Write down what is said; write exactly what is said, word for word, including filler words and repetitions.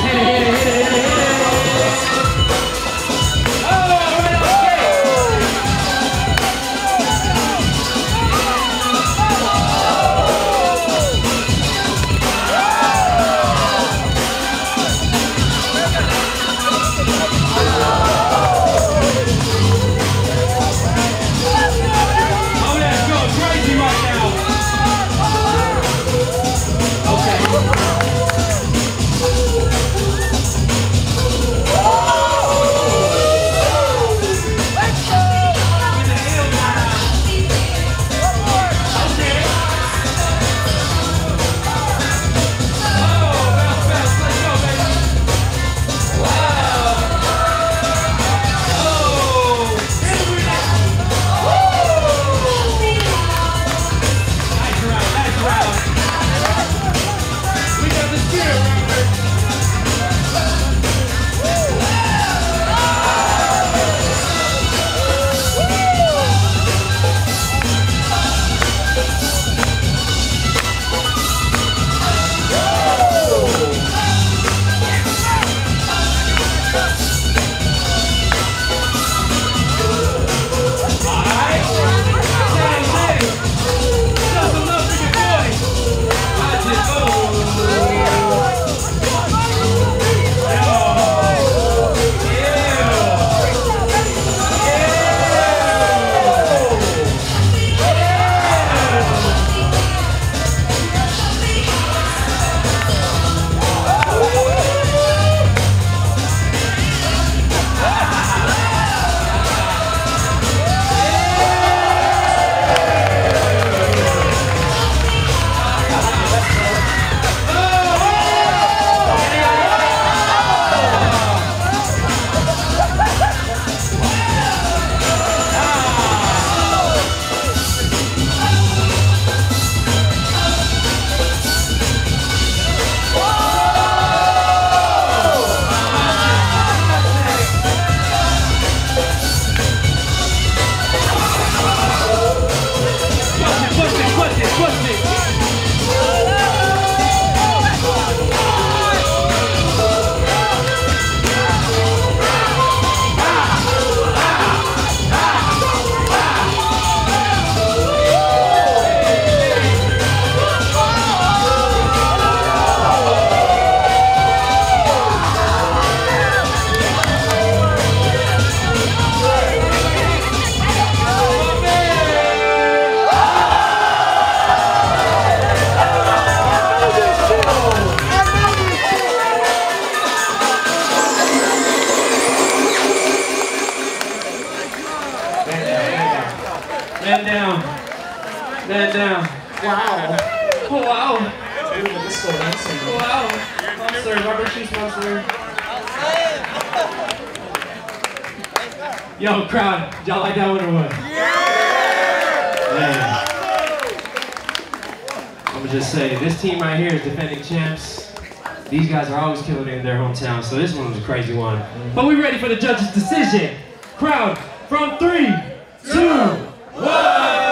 Man down. Man down. Wow. Oh, wow. Wow. Sponsor, rubber shoe sponsor. Yo, crowd, y'all like that one or what? Yeah! I'm gonna just say, this team right here is defending champs. These guys are always killing it in their hometown, so this one was a crazy one. But we ready for the judges' decision. Crowd, from three, two, one.